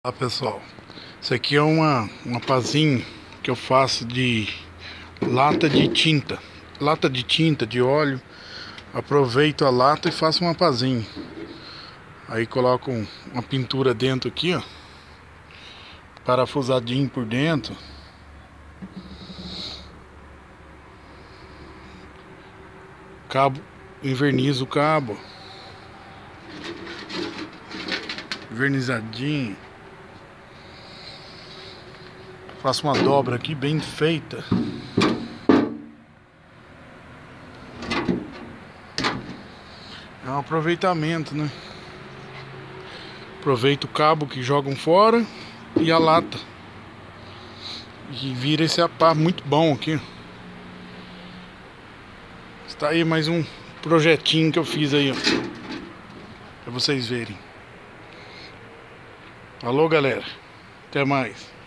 Olá pessoal, isso aqui é uma pazinha que eu faço de lata de tinta de óleo. Aproveito a lata e faço uma pazinha. Aí coloco uma pintura dentro aqui, ó, parafusadinho por dentro. Cabo, envernizo o cabo, vernizadinho. Faço uma dobra aqui bem feita. É um aproveitamento, né? Aproveito o cabo que jogam fora e a lata. E vira esse apar muito bom aqui. Está aí mais um projetinho que eu fiz aí, ó, pra vocês verem. Alô, galera. Até mais.